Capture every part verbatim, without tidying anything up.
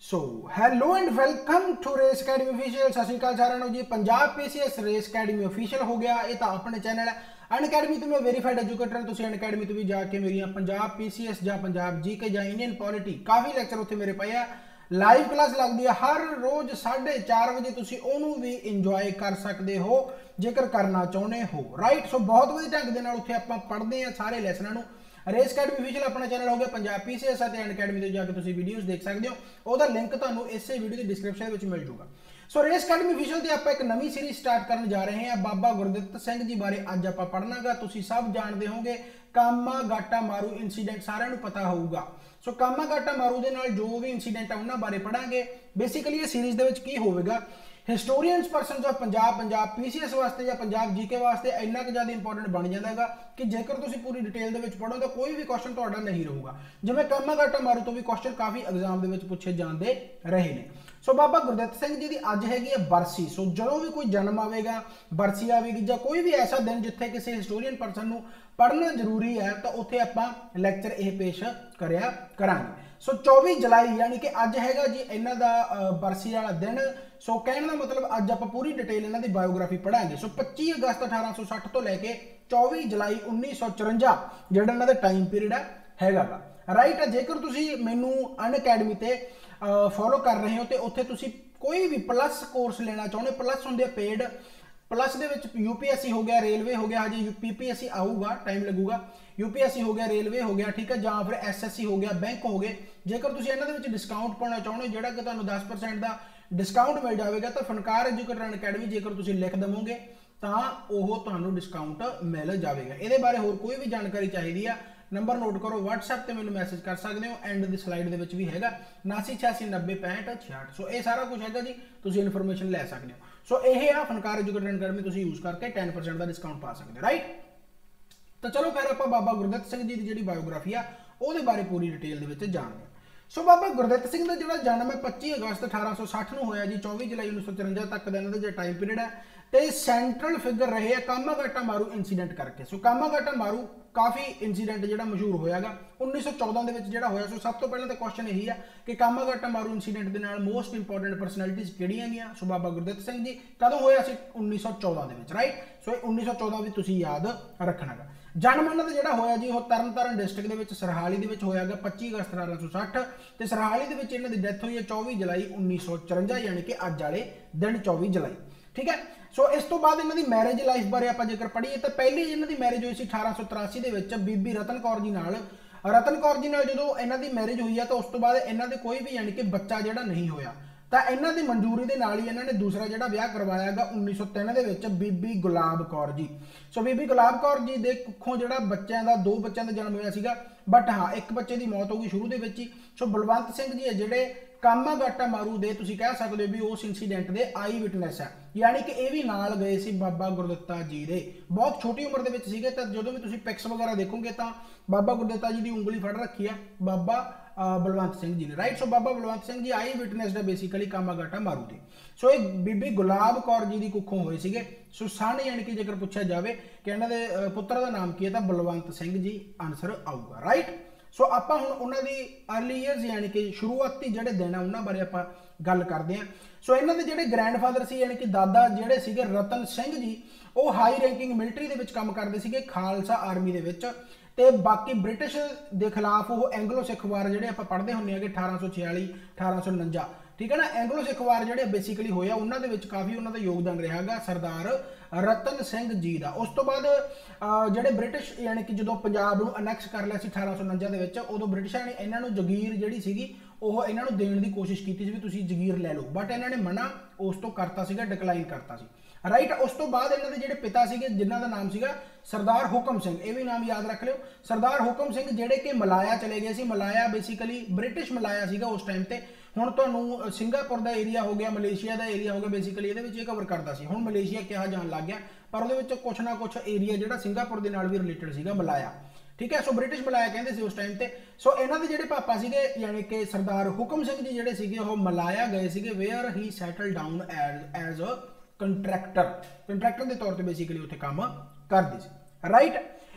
So hello and welcome to race academy official. Sat Sri Akal साਰਿਆਂ ਨੂੰ जी। Punjab PCS race academy official हो गया। ये तो अपने चैनल है अन अकैडमी तो मैं वेरीफाइड एजुकेटर। तुम अन अकैडमी तो भी जाके मेरी पंजाब पीसीएस या पंजाब जी के या इंडियन पॉलिटी काफ़ी लैक्चर उत्थे मेरे पे है। लाइव क्लास लगती है हर रोज़ साढ़े चार बजे। तुम उन्होंने भी इंजॉय कर सकते हो जेकर करना चाहते हो। राइट। सो बहुत वधिया ढंग के उत्थे आपां पढ़ते हैं सारे लैसनां। रेस अकैडमी ऑफिशियल अपना चैनल हो गया पंजाब पीसीएस अन अकैडमी तो जाकर तुम वीडियोज़ देख सकते हो। उसका लिंक तुम्हें इस वीडियो की डिस्क्रिप्शन में मिल जूगा। सो रेस अकैडमी ऑफिशियल से आप एक नवी सीरीज स्टार्ट करने जा रहे हैं। बाबा गुरदित सिंह जी बारे अज आप पढ़ना गा। तुम सब जानते होंगे कामा गाटा मारू इंसीडेंट सारिਆਂ ਨੂੰ पता होगा। सो कामा गाटा मारू के नाल जो भी इंसीडेंट है उन्होंने बारे पढ़ांगे। बेसिकली ये सीरीज के की होगा historians persons of Punjab Punjab PCS वास्ते या पंजाब जीके वास्ते इन्ना कि ज़्यादा इंपॉर्टेंट बन जाता है कि जेकर तुम पूरी डिटेल के पढ़ो तो कोई भी क्वेश्चन तुहाडा नहीं रहूगा। जिवें कामा गाटा मारू तो भी क्वेश्चन काफ़ी एग्जाम के पूछे जाते रहे हैं। सो बाबा गुरदित सिंह जी की अज हैगी है बरसी। सो जो भी कोई जन्म आएगा बरसी आएगी या कोई भी ऐसा दिन जिथे किसी हिस्टोरीयन परसन को पढ़ना जरूरी है तो उत्थे आपां लैक्चर यह पेश करिया करांगे। सो चौबीस जुलाई यानी कि अज हैगा जी इन्हां दा बरसी वाला दिन। सो कहने का मतलब अज आप पूरी डिटेल इन्हां दी बायोग्राफी पढ़ांगे। सो पच्ची अगस्त अठारह सौ सठ तो लैके चौबीस जुलाई उन्नीस सौ चुरंजा जिहड़ा इन्हां दा टाइम पीरियड हैगा गा। राइट। जेकर तुसीं मैनू अन अकैडमी ते फॉलो कर रहे हो तो उत्थे तुसीं कोई भी प्लस कोर्स लेना चाहुंदे प्लस हुंदे पेड प्लस दे विच यूपीएससी हो गया रेलवे हो गया हजे पीपीएससी आऊगा टाइम लगूगा। यूपीएससी हो गया रेलवे हो गया ठीक है जां फिर एसएससी हो गया बैंक हो गए। जेकर तुसीं इन्हां दे विच डिस्काउंट पाउणा चाहुंदे जिहड़ा कि तुहानूं दस परसेंट का डिस्काउंट मिल जाएगा तो फनकार एजुकेटर एंड अकैडमी जेकर तुसीं लिख देवोगे तो वह तुहानूं डिस्काउंट मिल जाएगा। ये बारे होर कोई भी जानकारी चाहिए है नंबर नोट करो व्हाट्सएप पर मैंने मैसेज कर सकते हो। एंड दी स्लाइड दे विच भी हैगा नासी छियासी नब्बे पैंठ छियाठ। सो ये सारा कुछ हैगा जी तुसीं इन्फॉर्मेशन लै सकते हो। सो ये आ फनकार एजुकेटर एंड अकैडमी तुसीं यूज़ करके टेन परसेंट का डिस्काउंट पा सकते हो। राइट। तो चलो फिर आप बाबा गुरदित सिंह जी की जी बायोग्राफी आ वो बारे पूरी डिटेल के जानते हैं। सो बाबा गुरदित सिंह का जो जन्म है पच्ची अगस्त अठारह सौ सठ में होया जी। चौबीस जुलाई उन्नीस सौ चुरंजा तक का इन्हों जो टाइम पीरियड है तो सेंट्रल फिगर रहे है कामा गाटा मारू इंसीडेंट करके। सो कामा गाटा मारू काफ़ी इंसीडेंट जो मशहूर होयागा उन्नीस सौ चौदह के जो होया। सो सब तो पहले तो क्वेश्चन यही है कि कामा गाटा मारू इंसीडेंट के नाल मोस्ट इंपोर्टेंट परसनैलिटीज किहड़ियां गईयां। सो बाबा गुरदित सिंह जी कदों होया सी उन्नीस सौ चौदह के। राइट। सो उन्नीस सौ चौदह भी तुसीं याद रखना गा। जन्म उन्होंने जो होया जी वो तरन तारण डिस्ट्रिक्ट के सरहाली के होया पच्ची अगस्त अठारह सौ सठ तो सरहाली के इन्हों की डैथ हुई है चौबीस जुलाई उन्नीस सौ चुरंजा यानी कि अज वाले दिन चौबीस जुलाई। ठीक है। सो इस तो बाद इन्हों की मैरिज लाइफ बारे आप जेकर पढ़ीए तो पहली इन्हों की मैरिज हुई सी अठारह सौ तिरासी के बीबी रतन कौर जी नाल। रतन कौर जी नाल जो इन्हों की मैरिज हुई है तो उस तो बाद इन्हों के कोई भी यानी कि बच्चा जोड़ा नहीं होया तो इन्हों की मंजूरी के नाल ही इन्होंने दूसरा जो ब्याह करवाया गा उन्नीस सौ तीन के बीबी गुलाब कौर जी। सो बीबी गुलाब कौर जी के कुखों जो बच्चों का दो बच्चों का जन्म होया सीगा बट हाँ एक बच्चे की मौत हो गई शुरू के ही। सो बलवंत सिंह जी है जोड़े कामा गाटा मारू दे तुसीं कह सकते हो भी उस इंसीडेंट के आई विटनैस है यानी कि ये भी नाल गए सी बाबा गुरदित्ता जी दे। बहुत छोटी उम्र के विच सीगे तो जो भी तुसीं पिक्स वगैरह देखोगे तो बाबा गुरदित्ता जी की उंगली फड़ रखी है बाबा बलवंत सिंह जी ने। Right. So Baba Balwant Singh ji eye witness है बेसिकली कामा गाटा मारू दे। सो एक बीबी गुलाब कौर जी की कुखों होए सीगे। सो सन यानी कि जेकर पूछा जाए कि इन्हां दे पुत्र का नाम की है तो बलवंत सिंह जी आंसर आऊगा। राइट। सो आप हुण उन्हां दी अर्ली ईयर्स यानी कि शुरुआती जिहड़े दिन आ उन्हां बारे आपां गल करते हैं। सो इन्हां दे जिहड़े ग्रैंडफादर सी यानी कि दादा जिहड़े सीगे रतन सिंह जी वो हाई रैंकिंग मिलटरी दे विच काम करते सीगे खालसा आर्मी दे विच ते बाकी ब्रिटिश के खिलाफ वो एंगलो सिख वार जो आप पढ़ते होंगे कि अठारह सौ छियाली अठारह सौ उनंजा ठीक है ना। एंगलो सिख वार जो बेसिकली होया उन्होंने काफ़ी उन्होंने योगदान रहा है सरदार रतन सिंह जी का। उस तो बाद जोड़े ब्रिटिश यानी कि जो पंजाब को अनैक्स कर लिया अठारह सौ उनंजा के उदों ब्रिटिशा ने इन्हों जगीर जी सी वो इन्हों देने की कोशिश की भी तुम जगीर लै लो बट इन्होंने मना उस तो करता सीगा डिक्लाइन करता सी। राइट। उस तो बाद इन्हों के जोड़े पिता सीगे जिन्हों का नाम सीगा सरदार हुकम सिंह ये भी नाम याद रख लो। सरदार हुकम सिंह जोड़े कि मलाया चले गए सी। मलाया बेसिकली ब्रिटिश मलाया सीगा उस टाइम पर। हुण तुहानूं सिंगापुर का एरिया हो गया मलेशिया का एरिया हो गया बेसिकली ये कवर करता सी। हुण मलेशिया कहा जान लग गया पर वो कुछ ना कुछ एरिया जो सिंगापुर के नाल भी रिलेटेड सीगा मलाया। ठीक है। सो ब्रिटिश मलाया कहते सी उस टाइम पर। सो इन्हों के जोड़े पापा सीगे यानी कि सरदार हुकम सिंह जी जोड़े सीगे वो मलाया गए सीगे वेयर ही settle down as as a contractor contractor के तौर पर बेसिकली उत्थे काम करते सी। राइट।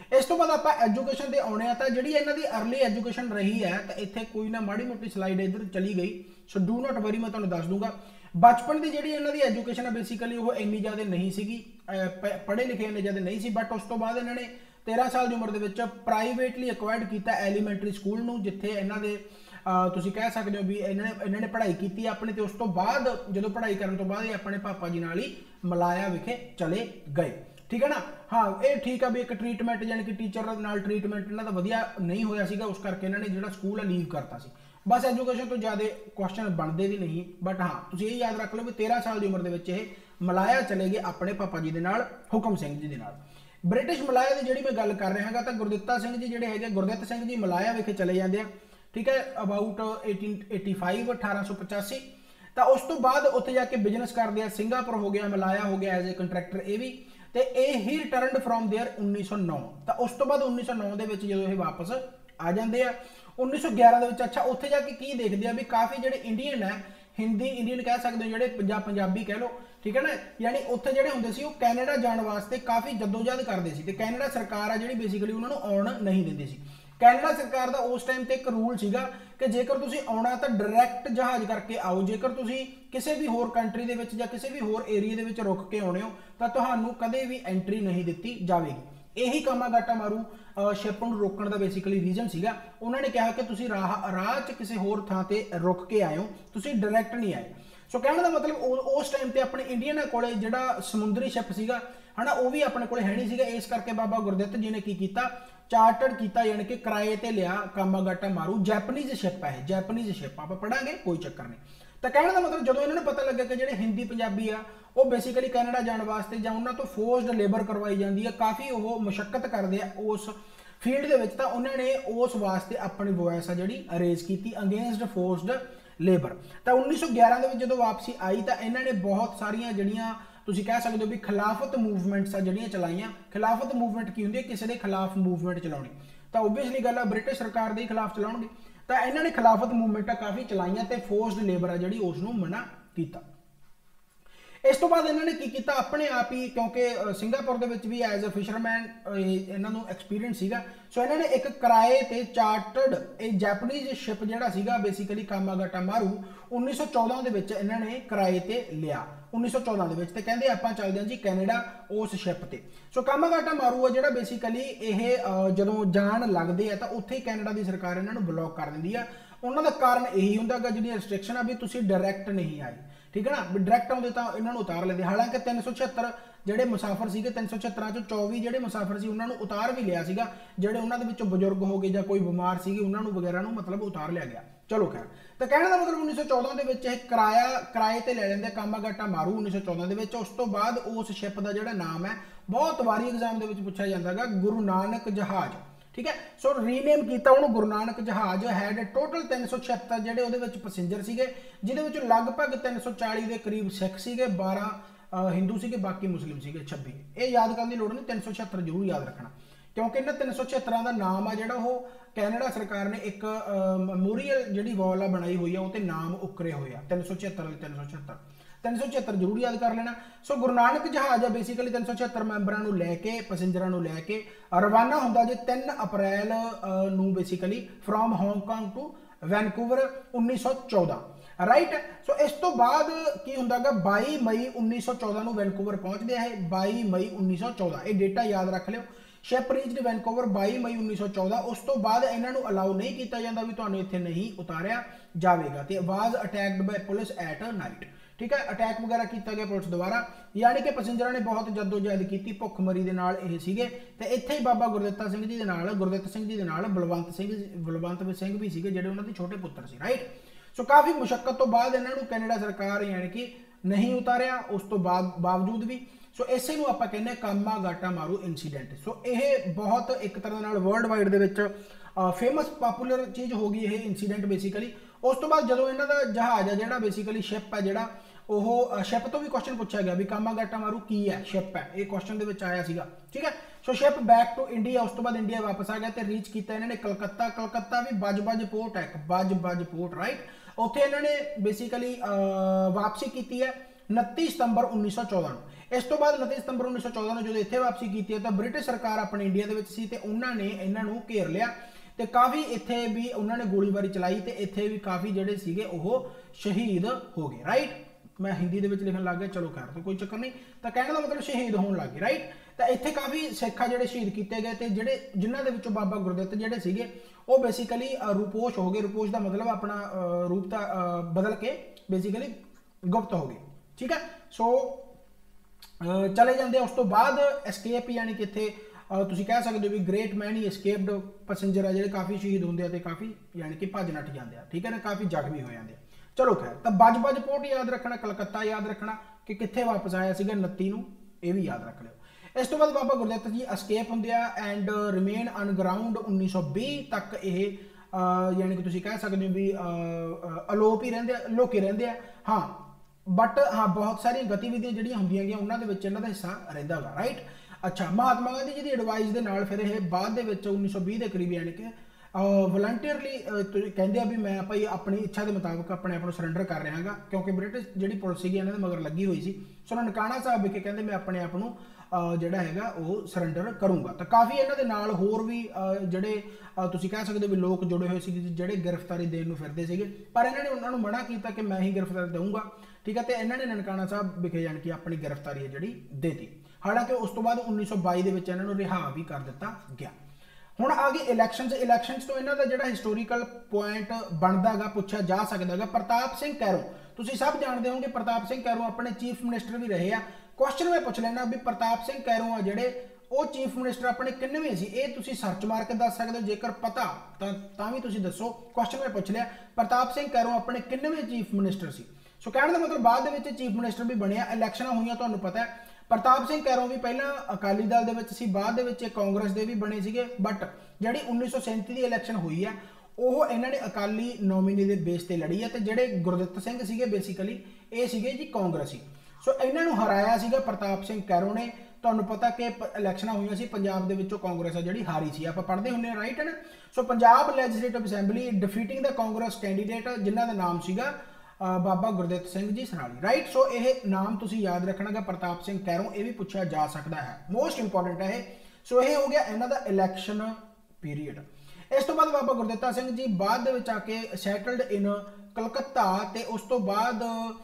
इस तो बाद आप एजुकेशन से आने तो जी इन्हों की अर्ली एजुकेशन रही है तो इतने कोई ना माड़ी मोटी स्लाइड इधर चली गई, सो डू नॉट वरी, मैं तुम्हें दस दूंगा। बचपन की जी इन्हों की एजुकेशन है बेसिकली वो इन्नी ज़्यादा नहीं सी, पढ़े लिखे इन्ने ज़्यादा नहीं सी, बट उस तो बाद इन्होंने तेरह साल की उम्र के प्राइवेटली एक्वायर्ड किया एलीमेंटरी स्कूल में, जिथे इन्हों के तुसीं कह सकते हो भी इन्होंने इन्होंने पढ़ाई की अपनी, तो उस तो बाद जो पढ़ाई करने तो बाद अपने पापा जी नाल ही मलाया विखे चले गए, ठीक है ना। हाँ ये ठीक है भी एक ट्रीटमेंट यानी कि टीचर नाल ट्रीटमेंट इन्हों का वधिया नहीं होया सीगा, उस करके इन्होंने जो स्कूल है लीव करता सी। बस एजुकेशन तो ज़्यादा क्वेश्चन बनते भी नहीं, बट हाँ तुसीं ये याद रख लो भी तेरह साल की उम्र के मलाया चले गए अपने पापा जी के नाल, हुकम सिंह जी के नाल। ब्रिटिश मलाया की जी मैं गल कर रहा हाँ तो गुरदित्ता सिंह जी जोड़े है, गुरदित्त सिंह जी मलाया विखे चले जाते हैं, ठीक है, अबाउट एटीन एटी फाइव अठारह सौ पचासी। तो उस तो बाद उत्थे जाके बिजनेस करते हैं, सिंगापुर हो गया, मलाया हो गया एज ए कंट्रैक्टर, ये भी तो यही रिटर्न फ्रॉम देयर उन्नीस सौ नौ। तो उस तो बाद उन्नीस सौ नौ के जो ये वापस आ जाते हैं उन्नीस सौ ग्यारह के। अच्छा उत्थे जाके की देखते हैं भी काफ़ी जो इंडियन है, हिंदी इंडियन कह सकते हो, जो पंजाब पंजाबी कह लो, ठीक है ना, यानी उत्थे जो होंगे सी कैनेडा जाने वास्ते काफ़ी जद्दोजहद करते सी, कैनेडा सरकार है जी बेसिकली उन्होंने आउण नहीं देती सी। कैनेडा सरकार का उस टाइम पर एक रूल सीगा कि जेकर तुसी आउणा तो डायरैक्ट जहाज़ करके आओ, जेकर तुसी किसी भी होर कंट्री दे विच जां किसी भी होर एरिए दे विच रुक के आउणे हो तो तुहानूं कदे भी एंट्री नहीं दी जाएगी। यही कामागाटा मारू शिप नूं रोकण दा बेसिकली रीजन सीगा। उन्होंने कहा कि तुसी राह राह च किसी होर थां ते रुक के आए हो, तुसी डायरैक्ट नहीं आए। सो कहने का मतलब उस टाइम पर अपने इंडियन कोले जिहड़ा समुद्री शिप सीगा है ना, वो भी अपने कोले है नहीं सीगा, इस करके बाबा गुरदित्त जी ने की कीता, चार्टर्ड किया, यानी कि किराए ते लिया कामागाटा मारू। जैपनीज शिप है, जैपनीज शिप आप पढ़ांगे कोई चक्कर नहीं। तो कहने का मतलब जो इन्होंने पता लगा कि जो हिंदी पंजाबी आ वो बेसिकली कैनेडा जाने वास्ते जां उन्हां तो फोर्सड लेबर करवाई जाती है, काफ़ी वो मुशक्कत करते हैं उस फील्ड के विच, तां उन्होंने उस वास्ते अपनी वॉइस आ जी अरेज की अगेंस्ट फोर्सड लेबर। तो उन्नीस सौ ग्यारह के जो वापसी आई तो इन्होंने बहुत सारिया जड़ियाँ तुसीं कह सकते हो भी खिलाफत मूवमेंट्स आ जड़ियाँ चलाइयां। खिलाफत मूवमेंट की होंगी, किसी के खिलाफ मूवमेंट चलानी, तो ओबीयसली गल ब्रिटिश सरकार के खिलाफ चलाउणगे, तो इन्होंने खिलाफत मूवमेंट काफ़ी चलाइयां तो फोर्सड लेबर आ जी उसनूं मना किया। इस तो बाद इन्होंने की किया अपने आप ही, क्योंकि सिंगापुर के विच भी एज अ फिशरमैन इन्हों एक्सपीरियंस सीगा, सो इन्होंने एक किराए ते चार्टर्ड एक जैपनीज शिप जिहड़ा सीगा बेसिकली कामागाटा मारू उन्नीस सौ चौदह के विच इन्होंने किराए ते लिया उन्नीस सौ चौदह के विच, ते कहंदे आपां चलदे हां जी कैनेडा उस शिप ते। सो कामागाटा मारू है जिहड़ा बेसिकली ये जदों जाण लगदे आ तां उत्थे कैनेडा की सरकार इन्हों ब्लॉक कर दिंदी आ। उन्हों का कारण यही हुंदा गा जिहड़ी रिस्ट्रिक्शन आ भी तुसीं डायरैक्ट नहीं आए, ठीक है ना, भी डायरैक्ट आउंदे तां इन्हां नूं उतार लेंदे। हालांकि तीन सौ छिहत्तर ਜਿਹੜੇ मुसाफर ਸੀਗੇ तीन सौ छिहत्तर चों चौबी ਜਿਹੜੇ मुसाफर ਸੀ ਉਹਨਾਂ ਨੂੰ ਉਤਾਰ ਵੀ ਲਿਆ ਸੀਗਾ, ਜਿਹੜੇ ਉਹਨਾਂ ਦੇ ਵਿੱਚੋਂ ਬਜ਼ੁਰਗ ਹੋ ਗਏ ਜਾਂ ਕੋਈ ਬਿਮਾਰ ਸੀਗੇ ਉਹਨਾਂ ਨੂੰ ਵਗੈਰਾ ਨੂੰ ਮਤਲਬ ਉਤਾਰ ਲਿਆ ਗਿਆ। ਚਲੋ ਖੈਰ, ਤਾਂ ਕਹਿਣ ਦਾ ਮਤਲਬ उन्नीस सौ चौदह ਦੇ ਵਿੱਚ ਇਹ ਕਿਰਾਇਆ ਕਿਰਾਏ ਤੇ ਲੈ ਲੈਂਦੇ ਕਾਮਾਗਾਟਾ ਮਾਰੂ उन्नीस सौ चौदह ਦੇ ਵਿੱਚ। ਉਸ ਤੋਂ ਬਾਅਦ ਉਸ ਸ਼ਿਪ ਦਾ ਜਿਹੜਾ ਨਾਮ ਹੈ ਬਹੁਤ ਵਾਰੀ ਐਗਜ਼ਾਮ ਦੇ ਵਿੱਚ ਪੁੱਛਿਆ ਜਾਂਦਾਗਾ ਗੁਰੂ ਨਾਨਕ ਜਹਾਜ਼, ठीक है। सो रीनेम किया उन्होंने गुरु नानक जहाज हैड टोटल तीन सौ छिहत्तर जोड़े वो पैसेंजर से, जिद लगभग तीन सौ चाली के करीब सिख से, बारह हिंदू से, बाकी मुस्लिम से छब्बी। ये याद करने की लोड़ नहीं, तीन सौ छिहत्तर जरूर याद रखना, क्योंकि इन्हें तीन सौ छिहत्तर का नाम आ जोड़ा वो कैनेडा सरकार ने एक मेमोरीअल जी वॉल बनाई हुई है, वो नाम उकरे हुए हैं तीन सौ छिहत्तर तीन सौ छिहत्तर तीन सौ छिहत्तर जरूर याद कर लेना। सो गुरु नानक जहाज है बेसिकली तीन सौ छिहत्तर मैंबरों लैके पैसेंजर लैके रवाना होंदा जी तीन अप्रैल नूं basically from Hong Kong to Vancouver उन्नीस सौ चौदह, राइट। सो इस तो बाद की होंदा गा बाई मई उन्नीस सौ चौदह नूं वैनकूवर पहुंचते हैं, बाई मई उन्नीस सौ चौदह, ये डेटा याद रख लियो। Ship reached Vancouver by May उन्नीस सौ चौदह। उस तो बाद इन्हों अलाउ नहीं किया जाता भी तुहानूं इत्थे नहीं उतारिया जाएगा, तो was attacked by police at night, ठीक है। अटैक वगैरह किया गया पुलिस द्वारा, यानी कि पैसेंजर ने बहुत जद्दोजहद की, भुखमरी के नाल ये सीगे, ते इत्थे ही बाबा गुरदित्ता सिंह जी दे नाल गुरदित्त सिंह जी दे नाल बलवंत सिंह बलवंत सिंह भी सीगे जिहड़े उन्हां दे छोटे पुत्र सी, राइट। सो काफ़ी मुशक्कत तो बाद इन्हों कैनेडा सरकार यानी कि नहीं उतारिया, उस तो बाद बावजूद भी। सो इसे नूं आपां कहने कामागाटा मारू इंसीडेंट। सो यह बहुत एक तरह नाल वर्ल्ड वाइड दे विच फेमस पॉपुलर चीज़ हो गई ये इंसीडेंट बेसिकली। उस तो बाद जो इन्हों का जहाज है जिहड़ा बेसिकली शिप है जिहड़ा ਉਹ शिप तो भी क्वेश्चन पूछा गया भी कामागाटा मारू की है, शिप है, ये क्वेश्चन के विच आया सीगा, ठीक है। So ship back to India, उस तो बाद इंडिया वापस आ गया तो रीच किया इन्होंने कलकत्ता। कलकत्ता भी बज बज पोर्ट है, बज बज पोर्ट, राइट। उत्थे इन्होंने बेसिकली वापसी की है उनतीस सितंबर उन्नीस सौ चौदह। इस तो बाद उनतीस सितंबर उन्नीस सौ चौदह ਨੂੰ ਜਦੋਂ ਇੱਥੇ ਵਾਪਸੀ ਕੀਤੀ ਤਾਂ ਬ੍ਰਿਟਿਸ਼ ਸਰਕਾਰ ਆਪਣੇ ਇੰਡੀਆ ਦੇ ਵਿੱਚ ਸੀ ਤੇ ਉਹਨਾਂ ਨੇ ਇਹਨਾਂ ਨੂੰ ਘੇਰ ਲਿਆ ਤੇ ਕਾਫੀ ਇੱਥੇ ਵੀ ਉਹਨਾਂ ਨੇ ਗੋਲੀਬਾਰੀ ਚਲਾਈ ਤੇ ਇੱਥੇ ਵੀ ਕਾਫੀ ਜਿਹੜੇ ਸੀਗੇ ਉਹ ਸ਼ਹੀਦ ਹੋ ਗਏ ਰਾਈਟ। मैं हिंदी ਦੇ ਵਿੱਚ ਲਿਖਣ ਲੱਗ ਗਿਆ ਚਲੋ ਖੈਰ ਤਾਂ ਕੋਈ ਚੱਕਰ ਨਹੀਂ ਤਾਂ ਕਹਿਣ ਦਾ ਮਤਲਬ ਸ਼ਹੀਦ ਹੋਣ ਲੱਗ ਗਏ ਰਾਈਟ। ਤਾਂ ਇੱਥੇ ਕਾਫੀ ਸਿੱਖ ਆ ਜਿਹੜੇ ਸ਼ਹੀਦ ਕੀਤੇ ਗਏ ਤੇ ਜਿਹੜੇ ਜਿਨ੍ਹਾਂ ਦੇ ਵਿੱਚੋਂ ਬਾਬਾ ਗੁਰਦਿੱਤ ਜਿਹੜੇ ਸੀਗੇ ਉਹ ਬੇਸਿਕਲੀ ਰੂਪੋਸ਼ ਹੋ ਗਏ। ਰੂਪੋਸ਼ ਦਾ ਮਤਲਬ ਆਪਣਾ ਰੂਪ ਦਾ ਬਦਲ ਕੇ ਬੇਸਿਕਲੀ ਗੁਪਤ ਹੋ ਗਏ ਠੀਕ ਹੈ। ਸੋ ਚਲੇ ਜਾਂਦੇ ਉਸ ਤੋਂ ਬਾਅਦ ਐਸਕੇਪ ਯਾਨੀ ਕਿ ਇੱਥੇ ਤੁਸੀਂ ਕਹਿ ਸਕਦੇ ਹੋ ਵੀ ਗ੍ਰੇਟ ਮੈਨ ਹੀ ਐਸਕੇਪਡ ਪੈਸੇਂਜਰ ਆ ਜਿਹੜੇ ਕਾਫੀ ਸ਼ਹੀਦ ਹੁੰਦੇ ਆ ਤੇ ਕਾਫੀ ਯਾਨੀ ਕਿ ਭੱਜ ਨੱਠ ਜਾਂਦੇ ਆ ਠੀਕ ਹੈ ਨਾ, ਕਾਫੀ ਜ਼ਖਮੀ ਹੋ ਜਾਂਦੇ ਆ। चलो खैर तो बज बज पोर्ट याद रखना, कलकत्ता याद रखना कि कित्थे वापस आया सीगा उनतीस नूं, ये भी याद रख लिओ। इस तो बाद बाबा गुरदित्त जी एस्केप हुंदे आ एंड रिमेन ऑन ग्राउंड उन्नीस सौ बीस तक ये यानी कि तुसीं कह सकदे हो भी अलोप ही रहिंदे लोके रहिंदे आ हाँ बट हाँ बहुत सारी गतिविधियां जिहड़ियां हुंदियां गईयां उन्हां दे विच इन्हां दा हिस्सा रहिंदा गा राइट। अच्छा महात्मा गांधी जी दी एडवाइस दे नाल फिर ये बाद दे विच उन्नीस सौ बीस के करीब यानी कि वॉलंटियरली कहते भी मैं भाई अपनी इच्छा के मुताबिक अपने आप को सरैंडर कर रहा हाँ क्योंकि ब्रिटिश जी पुलिस सी इन्होंने मगर लगी हुई सी। सो ननकाना साहब विखे कहते मैं अपने आप को जोड़ा है वो सरैंडर करूँगा। तो काफ़ी इन्होंने नाल होर भी जोड़े तुसीं कह सकते हो भी लोग जुड़े हुए सी जोड़े गिरफ्तारी देने फिरते थे पर इन्होंने उन्होंने मना किया कि मैं ही गिरफ्तारी दूंगा ठीक है। तो इन्होंने ननकाना साहब विखे जान कि अपनी गिरफ्तारी है जी देती। हालांकि उस तो बाद उन्नीस सौ बाई के इन्होंने रिहा भी कर दिता गया। ਹੁਣ ਆ ਗਏ ਇਲੈਕਸ਼ਨਸ ਇਲੈਕਸ਼ਨਸ ਤੋਂ ਇਹਨਾਂ ਦਾ ਜਿਹੜਾ ਹਿਸਟੋਰੀਕਲ ਪੁਆਇੰਟ ਬਣਦਾ ਹੈਗਾ ਪੁੱਛਿਆ ਜਾ ਸਕਦਾ ਹੈਗਾ। ਪ੍ਰਤਾਪ ਸਿੰਘ ਕੈਰੋਂ ਤੁਸੀਂ ਸਭ ਜਾਣਦੇ ਹੋਗੇ ਪ੍ਰਤਾਪ ਸਿੰਘ ਕੈਰੋਂ ਆਪਣੇ ਚੀਫ ਮਿਨਿਸਟਰ ਵੀ ਰਹੇ ਆ। ਕੁਐਸਚਨ ਮੈਂ ਪੁੱਛ ਲੈਣਾ ਵੀ ਪ੍ਰਤਾਪ ਸਿੰਘ ਕੈਰੋਂ ਆ ਜਿਹੜੇ ਉਹ ਚੀਫ ਮਿਨਿਸਟਰ ਆਪਣੇ ਕਿੰਨਵੇਂ ਸੀ ਇਹ ਤੁਸੀਂ ਸਰਚ ਮਾਰ ਕੇ ਦੱਸ ਸਕਦੇ ਹੋ ਜੇਕਰ ਪਤਾ ਤਾਂ ਤਾਂ ਵੀ ਤੁਸੀਂ ਦੱਸੋ। ਕੁਐਸਚਨ ਮੈਂ ਪੁੱਛ ਲਿਆ ਪ੍ਰਤਾਪ ਸਿੰਘ ਕੈਰੋਂ ਆਪਣੇ ਕਿੰਨਵੇਂ ਚੀਫ ਮਿਨਿਸਟਰ ਸੀ। ਸੋ ਕਹਿਣ ਦਾ ਮਤਲਬ ਬਾਅਦ ਦੇ ਵਿੱਚ ਚੀਫ ਮਿਨਿਸਟਰ ਵੀ ਬਣਿਆ। ਇਲੈਕਸ਼ਨਾਂ ਹੋਈਆਂ ਤੁਹਾਨੂੰ ਪਤਾ ਹੈ प्रताप सिंह कैरों भी पहला अकाली दल दे विच सी बाद दे विच कांग्रेस दे भी बने सीगे बट जिहड़ी उन्नीस सौ सैंती की इलैक्शन हुई है ਉਹ ਇਹਨਾਂ ਨੇ अकाली नॉमिनी के बेस ते लड़ी है तो ਜਿਹੜੇ गुरदित्त सिंह सीगे बेसिकली ये सीगे जी कांग्रेसी। सो ਇਹਨਾਂ ਨੂੰ हराया सीगा प्रताप सिंह कैरों ने। ਤੁਹਾਨੂੰ पता कि इलैक्शनां होईयां सी पंजाब दे विचों कांग्रेस आ जिहड़ी हारी सी आपां पढ़दे हुंदे राइट है ना। So Punjab legislative assembly defeating the Congress candidate जिन्हां दा नाम सीगा बाबा गुरदित्त सिंह जी सराली राइट। सो ये नाम तुसीं याद रखना गा प्रताप सिंह कैरों ये भी पूछा जा सकता है मोस्ट इंपॉर्टेंट है। सो ये हो गया इन्हां दा इलैक्शन पीरीयड। इस तो बाद बाबा गुरदित्ता सिंह जी बाद दे विच आके सैटल्ड इन कलकत्ता ते उस तो बाद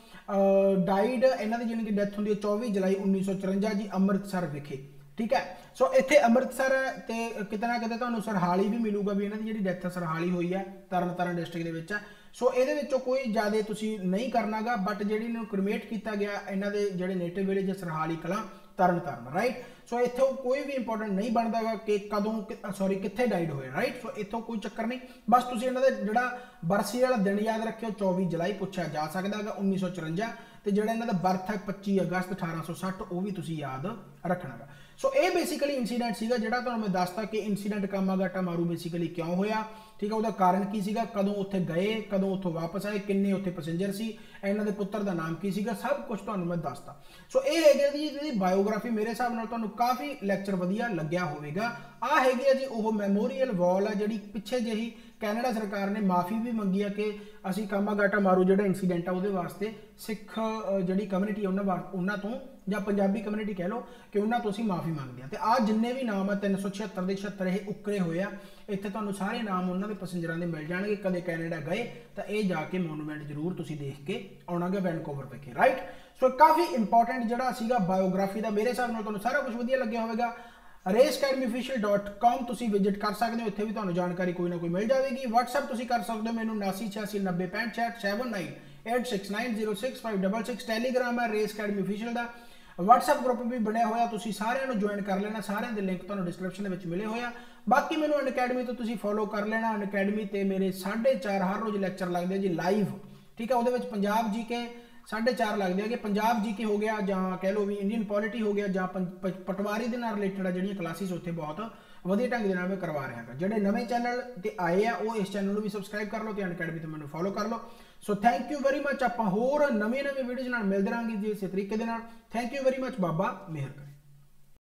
डाइड इन्हां दी जिहड़ी कि डैथ हुंदी है चौबीस जुलाई उन्नीस सौ चौरंजा जी अमृतसर विखे ठीक है। सो इत्थे अमृतसर ते किते ना किते तुहानूं सरहाली भी मिलूगा भी इन्हां दी जिहड़ी डैथ सरहाली हुई है तरन तारण डिस्ट्रिक्ट दे विच। सो ये कोई ज़्यादा तुसी नहीं करना गा बट जी क्रिमेट किया गया इन्हों के जोड़े native village Sarhali Kalan Tarn Taran right. So इतों कोई भी इंपोर्टेंट नहीं बनता गा कि कदों सॉरी कित्थे डाइड होए राइट। सो इतों कोई चक्कर नहीं बस तुसी इन्हों का जोड़ा बरसी वाला दिन याद रखियो चौबीस जुलाई पूछा जा सकता है उन्नीस सौ चौरंजा तो जोड़ा इन्हों का बर्थ है पच्ची अगस्त अठारह सौ सठ वो भी तुसी याद रखना गा। सो ये बेसिकली इंसीडेंट सीगा जिहड़ा तुहानूं मैं दसता कि इंसीडेंट कामागाटा मारू बेसिकली क्यों होया ठीक है। उसका कारण की सीगा कदों उत्थे गए कदों उत्थों वापस आए किन्ने उत्थे पैसेंजर सी इन्हां दे पुत्तर दा नाम की सीगा सब कुछ तुहानूं मैं दसता। सो ये है जी इहदी बायोग्राफी मेरे हिसाब नाल तुहानूं काफ़ी लैक्चर वधिया लग्या होवेगा। आ हैगी जी वो मैमोरीअल वॉल है जिहड़ी पिछे जही कैनेडा सरकार ने माफ़ी भी मंगी है कि असी कामागाटा मारू जो इंसीडेंट है वो वास्ते सिख जी कम्यूनिटी उन्होंने तो या पंजाबी कम्यूनिटी कह लो कि उन्होंने तो असी माफ़ी मंगते हैं। तो आ जिन्ने भी नाम है तीन सौ छिहत्तर के छिहत्तर ये उकरे हुए आ इत्थे तुहानूं सारे नाम उन्होंने पैसेंजरां दे मिल जाएंगे। कदे कैनेडा गए तो ये जाके मोनूमेंट जरूर तुसी देख के आउणा गा वैनकूवर विखे राइट। सो काफ़ी इंपॉर्टेंट जिहड़ा सीगा बायोग्राफी का मेरे हिसाब नाल तुहानूं सारा कुछ वधिया लग्गिया होवेगा। Race academy official dot com तुसी विजिट कर सकते हो इत्थे भी तुहानूं जानकारी कोई ना कोई मिल जाएगी। व्हाट्सएप तुसी कर सकते हो मैनूं उनासी छियासी नब्बे पैंठ छठ seven nine eight six nine zero six five double six Telegram है रेस अकैडमी ऑफिशियल का व्हाट्सएप ग्रुप भी बनया होया तुसी सारिਆਂ ਨੂੰ ज्वाइन कर लेना सारिਆਂ ਦੇ लिंक ਤੁਹਾਨੂੰ डिस्क्रिप्शन ਵਿੱਚ मिले होया। बाकी मैनूं अनअकैडमी तो तुसी फॉलो कर लेना अनअकैडमी ते मेरे साढ़े चार हर रोज़ लैक्चर लगते जी लाइव ठीक है। वो पंजाब जी के साढ़े चार लगते हैं कि पंजाब जी के हो गया जहाँ कह लो भी इंडियन पॉलिटी हो गया जहाँ पटवारी के रिलेटेड जो क्लासिस उत्थे बहुत वधिया ढंग के मैं करवा रहा हाँ। जोड़े नवे चैनल ते आए आ वो इस चैनल भी सबसक्राइब कर लो तो अनअकैडमी तो मैंने फॉलो कर लो। So thank you very much. आप होर नवी नवी वीडियोज़ मिलते रहेंगे जी इस तरीके थैंक यू वेरी मच। बाबा मेहर करे।